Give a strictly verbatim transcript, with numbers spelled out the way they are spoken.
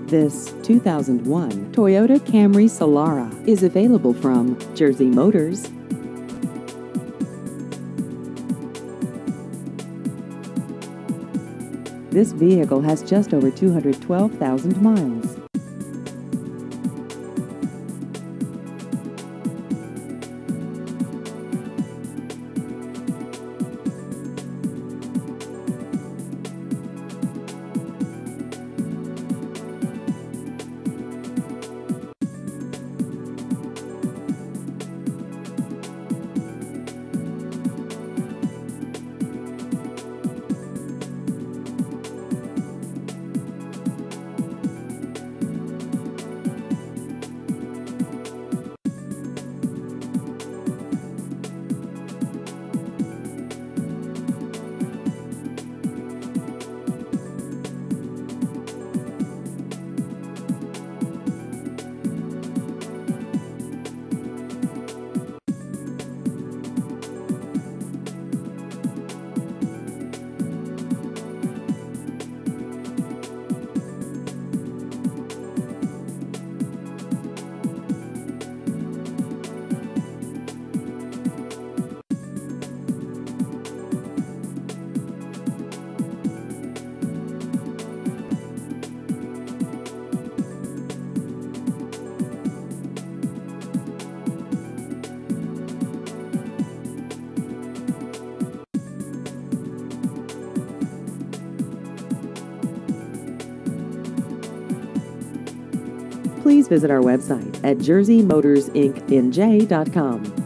This two thousand one Toyota Camry Solara is available from Jersey Motors. This vehicle has just over two hundred twelve thousand miles. Please visit our website at jersey motors inc n j dot com.